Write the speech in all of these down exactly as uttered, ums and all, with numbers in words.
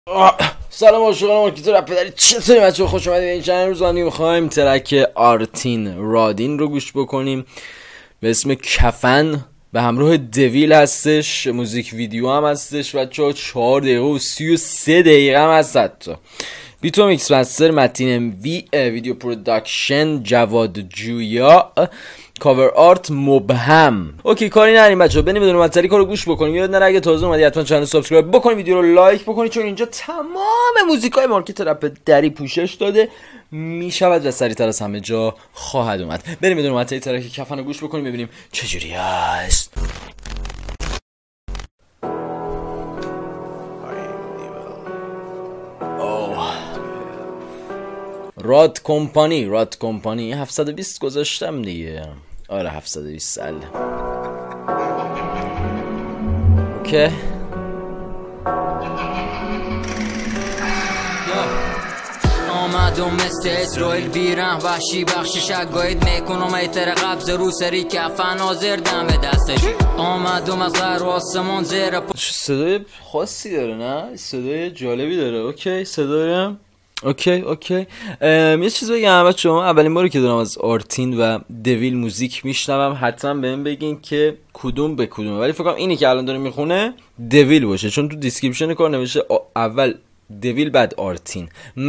سلام عاشقان مارکتور رپ پدری، چطوری بچه‌ها؟ خوش اومدید به این چنل. روز ما می‌خوایم ترک آرتین رادین رو گوش بکنیم به اسم کفن، به همراه دویل هستش. موزیک ویدیو هم هستش بچه‌ها، چهار دقیقه و سی و سه دقیقه هم هست. حتی بیتو میکس مستر متین ام وی، ویدیو پروداکشن جواد جویا، کاور آرت مبهم. اوکی کاری نریم بچه‌ها، بریم بدون معطلی کارو گوش بکنیم. یاد نره اگه تازه اومدی حتما چنل سابسکرایب بکنید، ویدیو رو لایک بکنید، چون اینجا تمام موزیکای مارکت رپ دری پوشش داده میشود و سریعتر از همه جا خواهد اومد. بریم بدون معطلی ترک کفن رو گوش بکنیم ببینیم چه جوری است. راد کمپانی راد کمپانی هفتصد و بیست گذاشتم دیگه. آره هفتصد و بیست سال. اوکی آمدم مثل اسرائیل بیرم وحشی بخشش اگاید میکنم ایتر قبض رو سری کفن حاضر دم دستش. آمدم از غر آسمان زیر پا. صدای خاصی داره نه؟ صدای جالبی داره. اوکی صدایم اوکی اوکی ام، یه چیز بگم بچه شما، اولین باری که دارم از آرتین و دویل موزیک میشنوم، حتما بهم بگین که کدوم به کدومه، ولی فکر کنم اینی که الان داره میخونه دویل باشه، چون تو دیسکریپشن کار نوشته اول دویل بعد آرتین.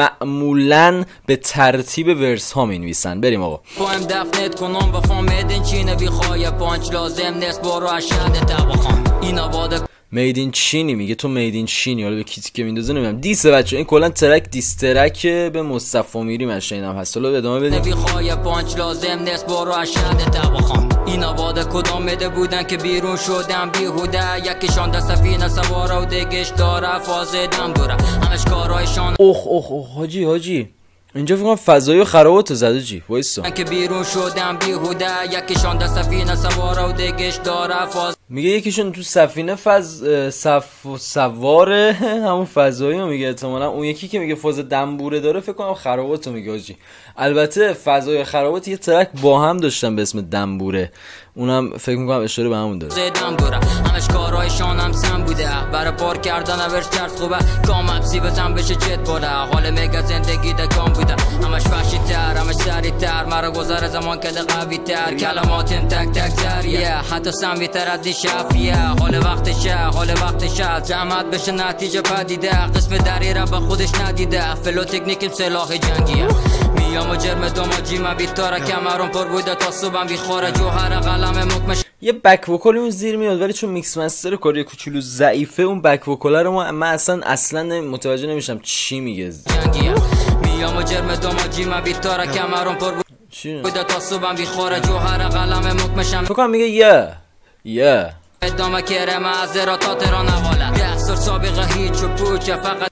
معمولا به ترتیب ورس ها می نویسن. بریم آقا. پایم دفنت کنم با فامیدن چینه بی خواهی پانچ لازم نیست برو اشهد تبخان این آباده میدین چینی میگه، تو میدین چینی. حالا به کیتی که میندازه نمیدونم. دیسه بچه، این کلا ترک دیس ترک به مصطفی میری من شنیدم هست. حالا ادامه بدیم. بی خواهی پانچ لازم نیست برو اشهد تبخان این آباده کدام میده بودن که بیرون شدم بیهوده. یکیشان در سفینه سواره و دیگش داره فازدم دوره همش کارایشان. اوخ اوخ اوخ حاجی حاجی اینجا فکر کنم فضایی و خرابات زده جی. وایسا که بیرون شدم بیهوده. یکیشان در سفینه سواره و دیگش داره فاز. میگه یکیشون تو سفینه فز صف سواره همون فضایی رو میگه احتمالاً. اون یکی که میگه فاز دنبوره داره فکر کنم خرابات رو میگه حاجی. البته فضای خرابات یه ترک با هم داشتن به اسم دنبوره، اونم فکر میکنم اشاره به همون داره. زدم دوره همش کارایشان هم سم بوده برای پار کردن اورش چرت خوبه کام ابسی بزن بشه چت باله. حال میگه زندگی دکام بوده همش وحشی تر همش سری تر مرا گذر زمان کده قوی تر کلماتم تک تک زریه حتی سمی تر از دی شفیه. حال وقتشه حال وقتشه جمعت بشه نتیجه پدیده قسم دری را به خودش ندیده. فلو تکنیکم سلاح جنگیه میام و جرم دوماجی من بیتاره کمرون پر بوده تا صبحم بیخوره جوهر قلم مکمش. یه بک وکال اون زیر میاد، ولی چون میکس مستر کاری کوچولو ضعیفه اون بک وکال رو ما من اصلا اصلا متوجه نمیشم چی میگه. جنگیه میام و جرم دوماجی من بیتاره کمرون پر بوده تا صبحم بیخوره جوهر قلم مکمشم. فکر کنم میگه یه یه ادامه کرم از راتات را نواله دستور سابقه هیچ و پوچه فقط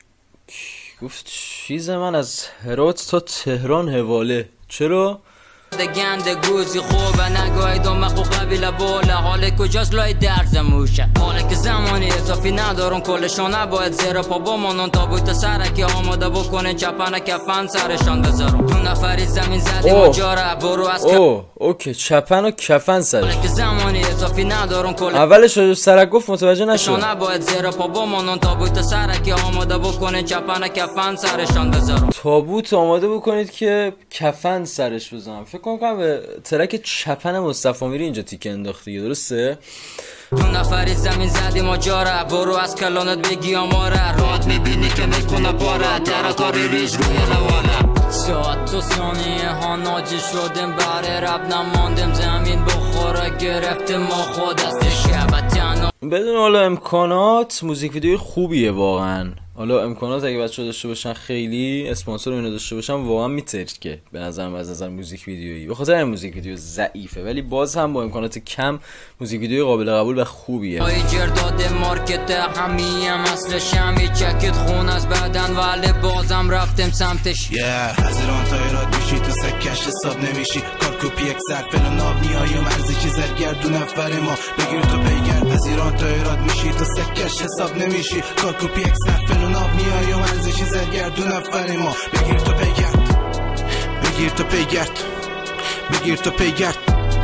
گفت چیز من از هرات تا تهران حواله. چرا؟ گنده گوزی خوبه نگاهی دومه خو قبیله باله. حال کجاست لای درز موشه حاله که زمانی اضافی ندارون کلشون نباید زیر پا بمانون تابوت سرکی آماده بکنن چپن کفن سرشان بذارون. دو نفری زمین زدی مجاره برو از اوه اوکی چپن و کفن سرش. حاله که زمانی اضافی ندارون کل اولش رو سرک گفت متوجه نشد. نباید زیر پا بمانون تابوت سرکی آماده بکنن چپن کفن سرشان بذارون. تابوت آماده بکنید که کفن سرش بزنم. فکر کنم به ترک چپن مصطفی میری اینجا تیکه انداختی، درسته؟ دو نفری زمین زدی ماجاره برو از کلانت بگی آماره راد میبینی که میکنه پاره ترکاری ریز روی لواله. ساعت و ثانیه ها ناجی شدیم بره رب نماندیم زمین بخوره گرفتیم ما خود از شب تنها بدون حالا امکانات موزیک ویدیوی خوبیه واقعا. حالا امکانات اگه بچه‌ها داشته باشن خیلی اسپانسر اینو داشته باشن واقعا میترکه به نظرم از نظر موزیک ویدیویی. به خاطر این موزیک ویدیو ضعیفه ولی باز هم با امکانات کم موزیک ویدیو قابل قبول و خوبیه. ای جرداد مارکت همیم اصل شمی چکت خون از بدن ولی بازم رفتم سمتش. yeah. از ایران تا ایراد میشی تو سکش حساب نمیشی کار کپی یک سرفل و ناب نیایم ارزی که زرگرد دو نفر ما بگیر تو پیگرد. از ایران تا ایراد میشی تو سکش حساب نمیشی کار کپی یک سرفل و ناب نیایم ارزی که زرگرد دو نفر ما بگیر تو پیگرد بگیر تو پیگرد بگیر تو پیگرد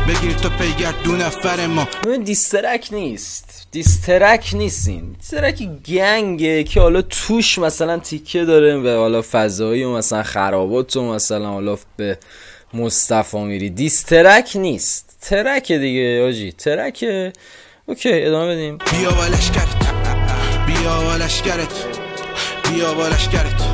بگیر تو پیگرد دو نفر ما. دیسترک نیست، دیسترک نیستین، دیسترک گنگه که حالا توش مثلا تیکه داره و حالا فضایی و مثلا خرابات و مثلا حالا به مصطفی میری. دیسترک نیست، ترک دیگه آجی، ترکه. اوکی ادامه بدیم. بیا بالش کرد، بیا بالش کرد، بیا بالش کرد.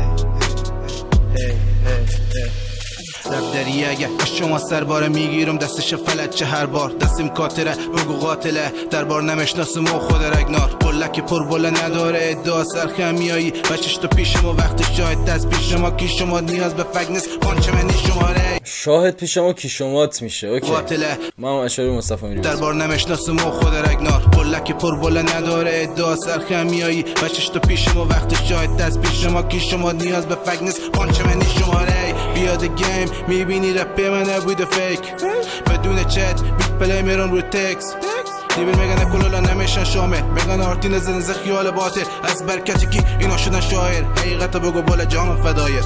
دری اگه شما سرباره میگیرم دستش فلج چه هر بار دستیم کاتره بگو قاتله دربار نمیشناسم و خود رگنار بلک پر بله نداره ادعا سرخم میایی بچش تو پیش ما وقت شاهد دست پیش ما کی شما نیاز به فک نیست پانچه منی شماره شاهد پیش ما کی شمات میشه. اوکی قاتله ما هم اشاره مصطفی میریم دربار نمیشناسم و خود رگنار بلک پر بله نداره ادعا سرخم میایی بچش تو پیش ما وقت شاهد دست پیش ما کی شما نیاز به فک نیست پانچه منی شماره بیاد گیم میبینی رپ من نبوده فیک بدون چت بیت پلی میرون رو تکس دیبل میگن کلولا نمیشن شامل میگن آرتین زدن ز خیال باطل از برکتی کی اینا شدن شاعر حقیقت بگو بالا جام فدایر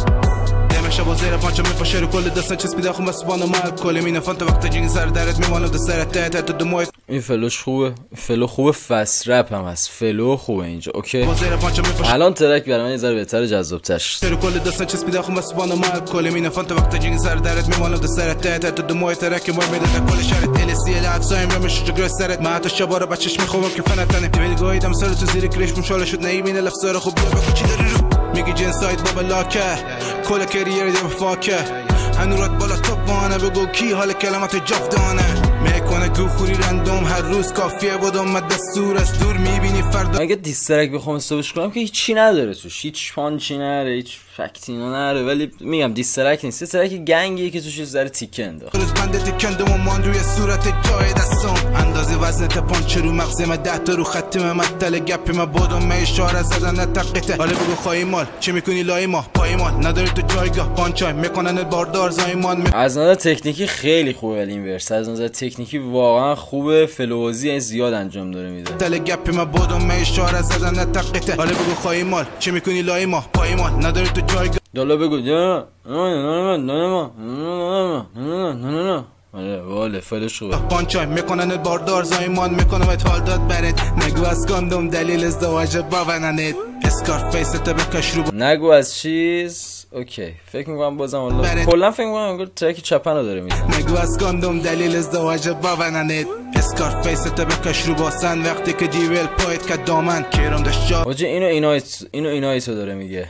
دمش با زیر پانچ میپاشه رو کل دستن چسبی داخل مسبانو مال کلی مینه فانت وقت جنگ سر درت میمانم د سر ته ته دو موی. این فلوش خوبه، فلو خوبه، فست رپ هم هست، فلو خوبه اینجا. اوکی الان ترک برای من یه ذره بهتر جذاب‌تر شد. رو کل دستن چسبی داخل مسبانو مال کلی مینه فانت وقت جنگ سر درت میمانم د سر ته ته دو موی ترک مو میده کل شرط ال سی ال افسایم رو میشه جگر سرت ما تا شبا رو بچش میخوام که فنتنه دیل گویدم سر تو زیر کریش مشال شد نمیبینه لفظار خوب بگو چی داری رو میگی جنسایت بابا لاکه کل کریر دی فاکه هنورات بالا توپ وانه بگو کی حال کلمات جفتانه میکنه گوخوری رندوم هر روز کافیه بودم من دستور از دور میبینی فردا. اگه دیسترک بخوام استوبش کنم که هیچی نداره توش، هیچ پانچی نداره، هیچ فکتینا نداره، ولی میگم دیسترک نیست، دیسترک گنگیه که توش یه ذره تیکه انداخت. روز بنده تیکندم و مان روی صورت جای دستم اندازه وزنت پانچ رو مغز من ده تا رو خط من مدل گپ من بودم من اشاره زدن تقیته حالا بگو خواهی مال چی میکنی لای ما پای مال نداری تو جایگاه پانچای میکنن باردار زایمان می... از نظر تکنیکی خیلی خوبه ولی این ورس از نظر تکنیکی واقعا خوبه، فلوزی زیاد انجام داره میده. دل گپ من بودم من اشاره زدن تقیته حالا بگو خواهی مال چی میکنی لای ما پای مال نداری تو جایگاه دالا بگو نه نه نه نه نه نه نه نه آره واله فلش خوبه. پانچای میکنن باردار زایمان میکنم ات حال داد برد نگو از کاندوم دلیل ازدواج باوننت اسکار فیس تو بکش رو نگو از چیز. اوکی فکر میکنم بازم والله کلا فکر میکنم انگار ترک چپن رو داره میزنه. نگو از کاندوم دلیل ازدواج باوننت اسکار فیس تو بکش رو باسن وقتی که دیول پایت که دامن کیرم داشت جا واجه اینو اینایت اینو اینایتو داره میگه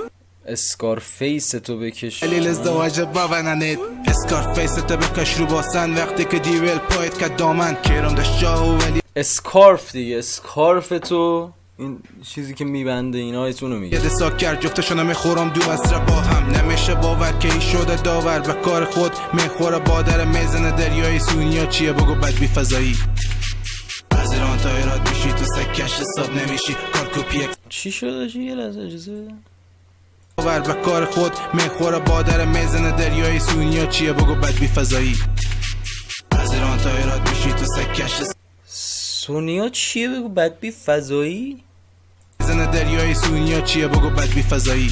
اسکارفیس تو بکش دلیل ازدواج باوننت اسکارفیس تو بکش رو باسن وقتی که دیول پایت که دامن کیرم داشت جا ولی اسکارف دیگه اسکارف تو این چیزی که میبنده اینایتونو میگه. یه ساکر جفتشون میخورم دو اسره با هم نمیشه باور که این شده داور به کار خود میخوره بادر میزنه دریای سونیا چیه بگو بدبی فضایی از ایران تا ایراد میشی تو سکش حساب نمیشی کار کپی چی شده چی یه لحظه اجازه بده باور به کار خود میخوره بادر میزنه دریای سونیا چیه بگو بدبی فضایی از ایران تا ایراد میشی تو سکش سونیا چیه بگو بدبی فضایی زن دریای سونیا چیه بگو بدبی فضایی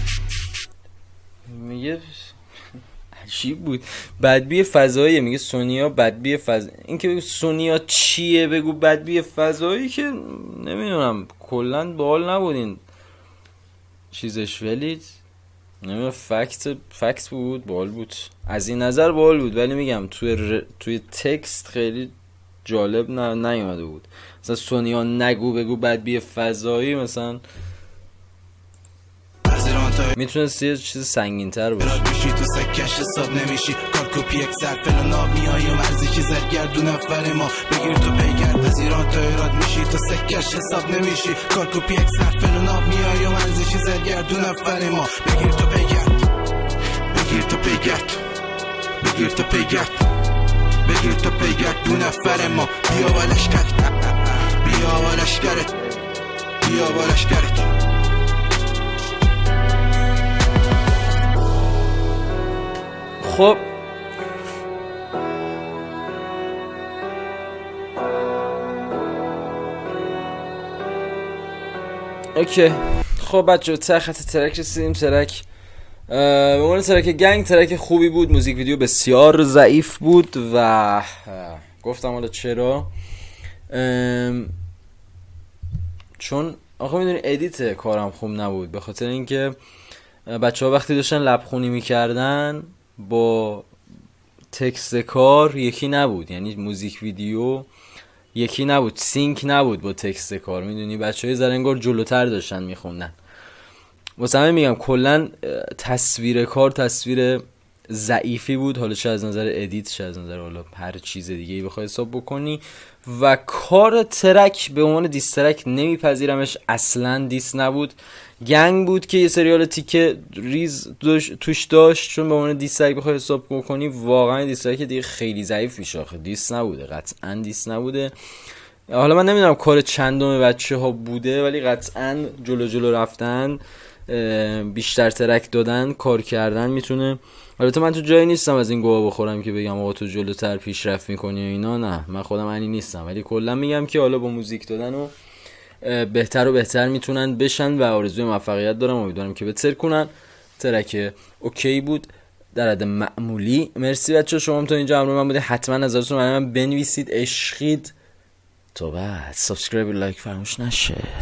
میگه عجیب بود بدبی فضایی میگه سونیا بدبی فضایی این که بگو سونیا چیه بگو بدبی فضایی که نمیدونم کلا باحال نبودین چیزش ولی نمیدونم فکت فکت بود باحال بود از این نظر باحال بود ولی میگم توی ر... توی تکست خیلی جالب نه نیومده بود مثلا سونیا نگو بگو بدبی فضایی مثلا میتونست یه چیز سنگین تر باشه. میشی تو سکش حساب نمیشی کار کپی یک صرف ناب میایی مرزی چی زرگرد دو نفر ما بگیر تو پیگرد از ایران تا ایراد میشی تو سکش حساب نمیشی کار کپی یک صرف ناب میایی مرزی چی زرگرد دو نفر ما بگیر تو پیگرد بگیر تو پیگرد بگیر تو پیگرد بگیر تو پیگرد دو نفر ما بیا بالش کرد بیا بالش کرد بیا بالش کرد. خب اوکی خب بچه تا خط ترک رسیدیم ترک به عنوان ترک گنگ، ترک خوبی بود، موزیک ویدیو بسیار ضعیف بود و گفتم حالا چرا، چون آخه میدونی ادیت کارم خوب نبود، به خاطر اینکه بچه ها وقتی داشتن لبخونی میکردن با تکست کار یکی نبود، یعنی موزیک ویدیو یکی نبود، سینک نبود با تکست کار، میدونی بچه های زرنگار جلوتر داشتن میخوندن. واسه همه میگم کلن تصویر کار تصویر ضعیفی بود، حالا چه از نظر ادیت چه از نظر حالا هر چیز دیگه ای بخوای حساب بکنی. و کار ترک به عنوان دیس ترک نمیپذیرمش، اصلا دیس نبود، گنگ بود که یه سریال تیکه ریز توش داشت، چون به عنوان دیس ترک بخوای حساب بکنی واقعا دیس ترک دیگه خیلی ضعیف میشه، دیس نبوده، قطعا دیس نبوده. حالا من نمیدونم کار چندم بچه ها بوده، ولی قطعا جلو جلو رفتن، بیشتر ترک دادن، کار کردن میتونه. البته من تو جایی نیستم از این گواه بخورم که بگم آقا تو جلوتر پیشرفت میکنی و اینا، نه من خودم انی نیستم، ولی کلا میگم که حالا با موزیک دادن و بهتر و بهتر میتونن بشن و آرزوی موفقیت دارم، امیدوارم که بهتر کنن. ترک اوکی بود در حد معمولی. مرسی بچه شما هم تا اینجا همراه من بوده، حتما نظرتون رو برای من بنویسید، عشقید. تو بعد سابسکرایب و لایک فراموش نشه.